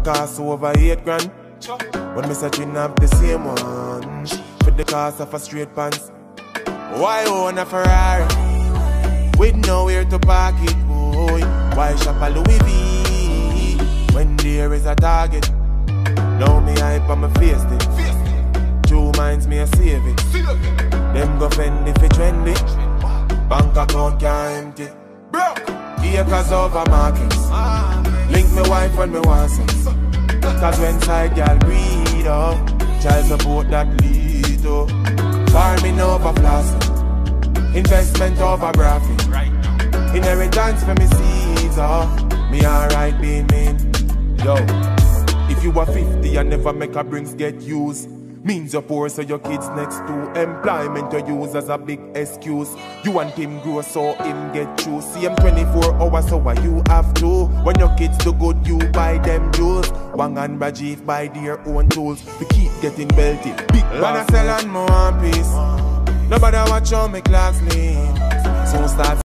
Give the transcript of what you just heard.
cost over 8 grand. When me searching up the same one for the cost of a straight pants. Why own a Ferrari with nowhere to park it, boy? Why shop a Louis V when there is a Target? Now me hype on my face it. 2 minds me a save it. Them go fend if it trendy. Bank account can't empty. Acres over markets. Link me wife when me want sex. Cause when side girl breed up, child support that lead up. Farming over flossing, investment over graphic. Inheritance for me seeds up. Me alright being mean. Yo, if you are 50 and never make a brings get used, means you're poor so your kids next to employment you use as a big excuse. You want him grow so him get true. See him 24 hours so why you have to. When your kids do good you buy them jewels. Wang and Bajif buy their own tools. We keep getting belted. Big when I sell and more one piece. Nobody watch how me clocks lean. So start